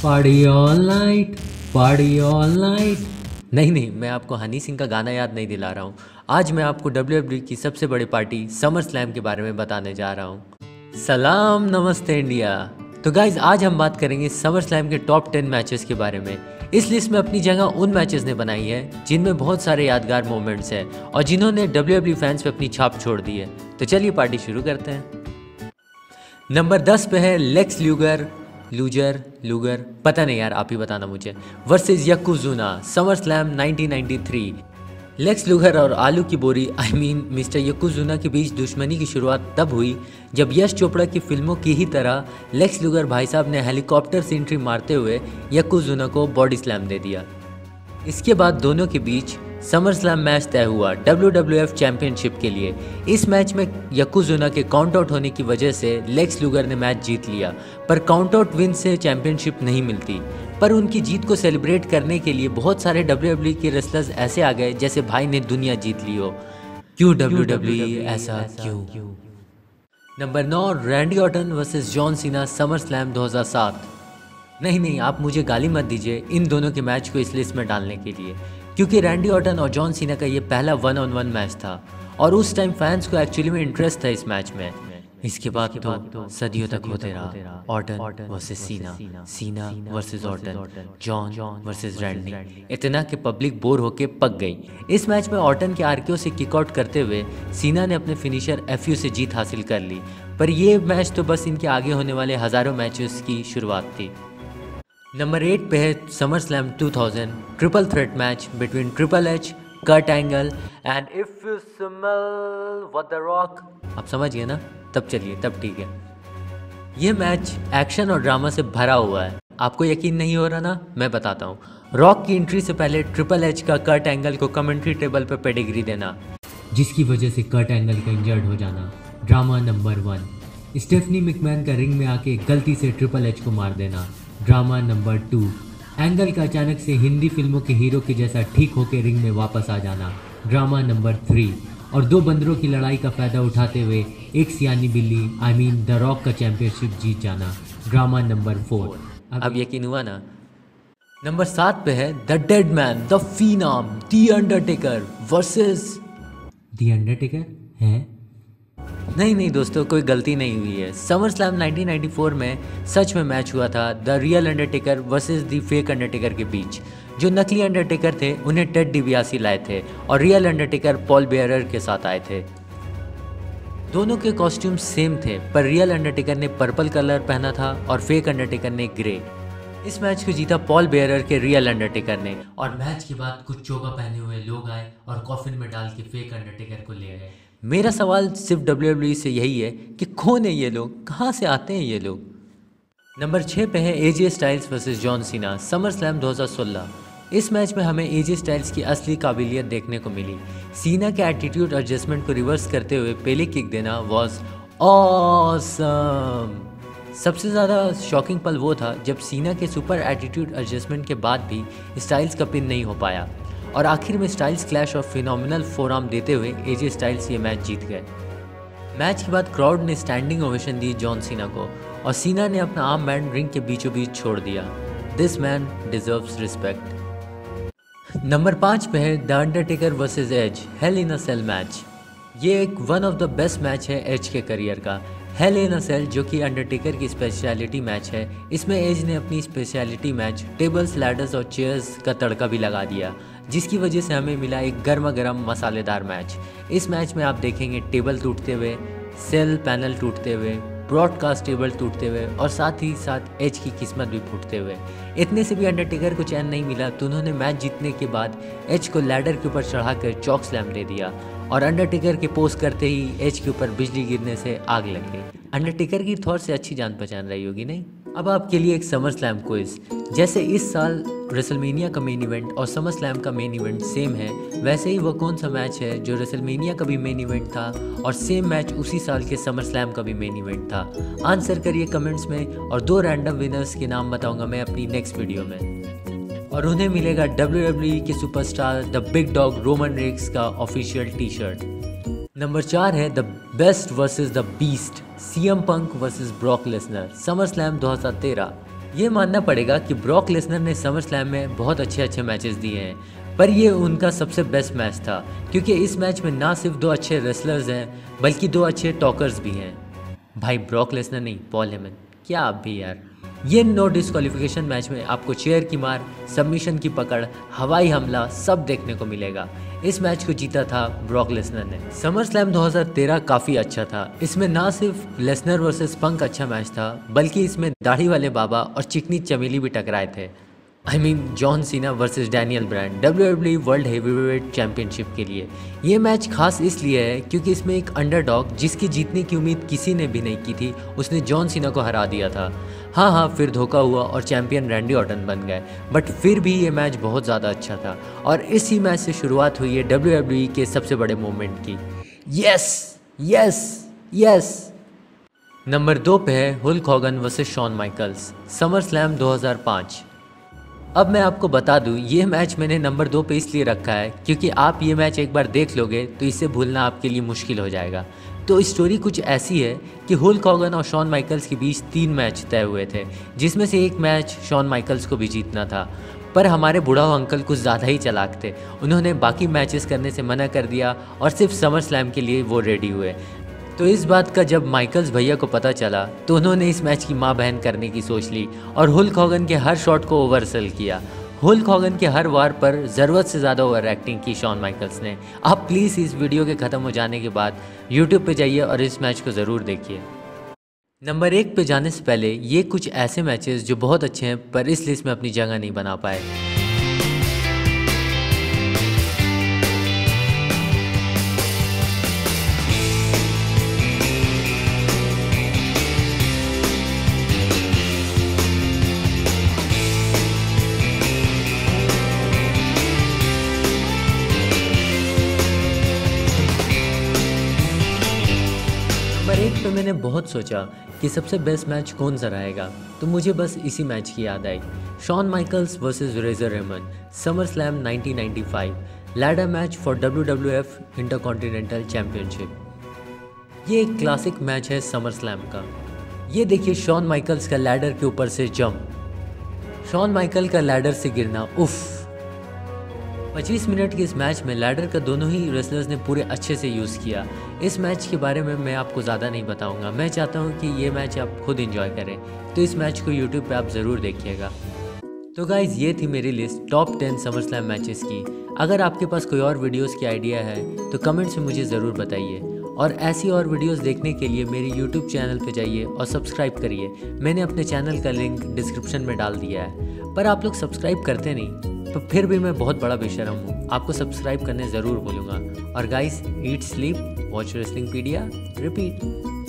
Party all night, party all night. नहीं, मैं आपको हनी सिंह का गाना याद नहीं दिला रहा हूँ। आज मैं आपको WWE की सबसे बड़ी पार्टी समर स्लैम के बारे में बताने जा रहा हूँ। सलाम नमस्ते इंडिया। तो गाइज आज हम बात करेंगे समर स्लैम के टॉप 10 मैचेस के बारे में। इस लिस्ट में अपनी जगह उन मैचेस ने बनाई है जिनमें बहुत सारे यादगार मोमेंट्स हैं और जिन्होंने WWE फैंस पे अपनी छाप छोड़ दी है। तो चलिए पार्टी शुरू करते हैं। नंबर 10 पे है लेक्स लूगर पता नहीं यार, आप ही बताना मुझे, versus Yokozuna SummerSlam 1993। Lex Luger और आलू की बोरी मिस्टर यकोजुना के बीच दुश्मनी की शुरुआत तब हुई जब यश चोपड़ा की फिल्मों की ही तरह लेक्स लूगर भाई साहब ने हेलीकॉप्टर से एंट्री मारते हुए यकोजुना को बॉडी स्लैम दे दिया। इसके बाद दोनों के बीच समर स्लैम मैच तय हुआ WWF चैंपियनशिप के लिए। इस मैच में यकोजुना के काउंट आउट होने की वजह से लेक्स लूगर ने मैच जीत लिया, पर काउंट आउट विन से चैंपियनशिप नहीं मिलती। पर उनकी जीत को सेलिब्रेट करने के लिए बहुत सारे WWE के रेसलर्स ऐसे आ गए जैसे भाई ने दुनिया जीत ली हो। क्यों WWE ऐसा क्यों? Number 9 Randy Orton versus John Cena SummerSlam 2007। नहीं, आप मुझे गाली मत दीजिए इन दोनों के मैच को इस लिस्ट में डालने के लिए, क्योंकि रैंडी ऑर्टन और जॉन सीना का ये पहला 1-on-1 मैच था और उस टाइम फैंस को एक्चुअली में इंटरेस्ट था इस मैच में। इसके बाद तो सदियों तक होते रहा Orton versus Cena versus Orton, John versus Randy, इतना कि पब्लिक बोर होके पक गई। इस मैच में ऑर्टन के आरकेओ से किकआउट करते हुए सीना ने अपने फिनिशर FU से जीत हासिल कर ली, पर ये मैच तो बस इनके आगे होने वाले हज़ारों मैचेस की शुरुआत थी। नंबर 8 पे है SummerSlam 2000 triple threat match between triple H, Kurt Angle and if you smell what the rock. आप समझ गए ना? तब चलिए, तब ठीक है। ये मैच एक्शन और ड्रामा से भरा हुआ है। आपको यकीन नहीं हो रहा ना? मैं बताता हूँ। रॉक की एंट्री से पहले ट्रिपल एच का कर्ट एंगल को कमेंट्री टेबल पर पेडिग्री देना, जिसकी वजह से कर्ट एंगल का इंजर्ड हो जाना। ड्रामा नंबर 1 स्टेफनी मैकमैन का रिंग में आके गलती से ट्रिपल एच को मार देना। ड्रामा नंबर 2 एंगल का अचानक से हिंदी फिल्मों के हीरो के जैसा ठीक होकर रिंग में वापस आ जाना। ड्रामा नंबर 3 और दो बंदरों की लड़ाई का फायदा उठाते हुए एक सियानी बिल्ली द रॉक का चैंपियनशिप जीत जाना। Drama number 4। अब यकीन हुआ ना? नंबर 7 पे है the dead man the phenom the undertaker versus the undertaker है। नहीं दोस्तों, कोई गलती नहीं हुई है। समर स्लैम 1994 में सच में मैच हुआ था the real undertaker versus the fake undertaker के बीच। जो नकली अंडरटेकर थे उन्हें टेड डिबियासी लाए थे और रियल अंडरटेकर पॉल बेयरर के साथ आए थे। दोनों के कॉस्ट्यूम सेम थे, पर रियल अंडरटेकर ने पर्पल कलर पहना था और फेक अंडरटेकर ने ग्रे। इस मैच को जीता पॉल बेयरर के रियल अंडरटेकर ने और मैच के बाद कुछ चोगा पहने हुए लोग आए और कॉफिन में डाल के फेक अंडरटेकर को ले गए। मेरा सवाल सिर्फ WWE से यही है कि कौन है ये लोग, कहाँ से आते हैं ये लोग। नंबर 6 पे है AJ Styles versus John Cena SummerSlam 2016। इस मैच में हमें AJ स्टाइल्स की असली काबिलियत देखने को मिली। सीना के एटीट्यूड एडजस्टमेंट को रिवर्स करते हुए पहले किक देना वॉज ऑसम। सबसे ज़्यादा शॉकिंग पल वो था जब सीना के सुपर एटीट्यूड एडजस्टमेंट के बाद भी स्टाइल्स का पिन नहीं हो पाया और आखिर में स्टाइल्स क्लैश और फिनोमिनल फोरआर्म देते हुए AJ स्टाइल्स ये मैच जीत गए। मैच के बाद क्राउड ने स्टैंडिंग ओवेशन दी जॉन सीना को और सीना ने अपना आर्म बैंड रिंग के बीचों बीच छोड़ दिया। This man deserves respect. Number 5 पे है the undertaker versus Edge hell in a cell match. ये एक one of the best match है एज के करियर का। हेल इन अ सेल जो कि अंडरटेकर की स्पेशलिटी मैच है, इसमें एज ने अपनी स्पेशलिटी मैच टेबल्स, लैडर्स और चेयर्स का तड़का भी लगा दिया, जिसकी वजह से हमें मिला एक गर्मा गर्म मसालेदार मैच। इस मैच में आप देखेंगे टेबल टूटते हुए, सेल पैनल टूटते हुए, ब्रॉडकास्ट टेबल टूटते हुए और साथ ही साथ एज की किस्मत भी फूटते हुए। इतने से भी अंडरटेकर को चैन नहीं मिला तो उन्होंने मैच जीतने के बाद एज को लैडर के ऊपर चढ़ाकर चॉक स्लैम दे दिया और अंडरटेकर के पोस्ट करते ही एज के ऊपर बिजली गिरने से आग लग गई। अंडरटेकर की थॉट से अच्छी जान पहचान रही होगी नहीं? अब आपके लिए एक समर स्लैम क्विज। जैसे इस साल रेसलमेनिया का मेन इवेंट और समर स्लैम का मेन इवेंट सेम है, वैसे ही वो कौन सा मैच है जो रेसलमेनिया का भी मेन इवेंट था और सेम मैच उसी साल के समर स्लैम का भी मेन इवेंट था? आंसर करिए कमेंट्स में और 2 रैंडम विनर्स के नाम बताऊंगा मैं अपनी नेक्स्ट वीडियो में और उन्हें मिलेगा WWE के superstar the big dog Roman Reigns का ऑफिशियल टी शर्ट। नंबर 4 है the best versus the beast CM Punk versus Brock Lesnar SummerSlam 2013। ये मानना पड़ेगा कि ब्रॉक लेसनर ने समर स्लैम में बहुत अच्छे मैचेस दिए हैं, पर ये उनका सबसे बेस्ट मैच था क्योंकि इस मैच में ना सिर्फ 2 अच्छे रेसलर्स हैं बल्कि 2 अच्छे टॉकर्स भी हैं। भाई ब्रॉक लेसनर नहीं, पॉल हेमन, क्या आप भी यार। ये नो डिस्क्वालिफिकेशन मैच में आपको चेयर की मार, सबमिशन की पकड़, हवाई हमला सब देखने को मिलेगा। इस मैच को जीता था ब्रॉक लेसनर ने। समर स्लैम 2013 काफ़ी अच्छा था। इसमें ना सिर्फ लेसनर वर्सेस पंक अच्छा मैच था बल्कि इसमें दाढ़ी वाले बाबा और चिकनी चमेली भी टकराए थे। John Cena versus Daniel Bryan WWE world heavyweight championship के लिए। ये मैच खास इसलिए है क्योंकि इसमें एक अंडरडॉग जिसकी जीतने की उम्मीद किसी ने भी नहीं की थी, उसने जॉन सीना को हरा दिया था। हाँ, फिर धोखा हुआ और चैंपियन रैंडी ऑर्टन बन गए, बट फिर भी ये मैच बहुत ज़्यादा अच्छा था और इसी मैच से शुरुआत हुई है WWE के सबसे बड़े मोमेंट की। Yes yes yes. नंबर 2 पे है Hulk Hogan versus Shawn Michaels, SummerSlam 2005। अब मैं आपको बता दूं, ये मैच मैंने नंबर 2 पे इसलिए रखा है क्योंकि आप ये मैच एक बार देख लोगे तो इसे भूलना आपके लिए मुश्किल हो जाएगा। तो स्टोरी कुछ ऐसी है कि हुल्क हॉगन और शॉन माइकल्स के बीच 3 मैच तय हुए थे, जिसमें से एक मैच शॉन माइकल्स को भी जीतना था। पर हमारे बुढ़ाऊ अंकल कुछ ज़्यादा ही चालाक थे, उन्होंने बाकी मैचेस करने से मना कर दिया और सिर्फ समर स्लैम के लिए वो रेडी हुए। तो इस बात का जब माइकल्स भैया को पता चला तो उन्होंने इस मैच की माँ बहन करने की सोच ली और हुल्क हॉगन के हर शॉट को ओवरसेल किया। हुल्क हॉगन के हर वार पर ज़रूरत से ज़्यादा ओवर एक्टिंग की शॉन माइकल्स ने। आप प्लीज़ इस वीडियो के ख़त्म हो जाने के बाद यूट्यूब पे जाइए और इस मैच को ज़रूर देखिए। नंबर 1 पे जाने से पहले ये कुछ ऐसे मैचेस जो बहुत अच्छे हैं पर इस लिस्ट में अपनी जगह नहीं बना पाए। नंबर 1 पे मैंने बहुत सोचा कि सबसे बेस्ट मैच कौन सा रहेगा, तो मुझे बस इसी मैच की याद आई। Shawn Michaels versus Razor Ramon, SummerSlam 1995, ladder match for WWF intercontinental championship. ये एक क्लासिक मैच है समर स्लैम का। ये देखिए शॉन माइकल्स का लैडर के ऊपर से जंप, शॉन माइकल का लैडर से गिरना, उफ। 25 मिनट के इस मैच में लैडर का दोनों ही रेसलर्स ने पूरे अच्छे से यूज़ किया। इस मैच के बारे में मैं आपको ज़्यादा नहीं बताऊंगा, मैं चाहता हूं कि ये मैच आप खुद एंजॉय करें, तो इस मैच को यूट्यूब पे आप ज़रूर देखिएगा। तो गाइज़ ये थी मेरी list top 10 SummerSlam matches की। अगर आपके पास कोई और वीडियोज़ की आइडिया है तो कमेंट्स में मुझे ज़रूर बताइए, और ऐसी और वीडियोस देखने के लिए मेरे YouTube चैनल पे जाइए और सब्सक्राइब करिए। मैंने अपने चैनल का लिंक डिस्क्रिप्शन में डाल दिया है, पर आप लोग सब्सक्राइब करते नहीं, तो फिर भी मैं बहुत बड़ा बेशरम हूँ, आपको सब्सक्राइब करने ज़रूर बोलूँगा। और guys, eat sleep watch wrestling pedia repeat.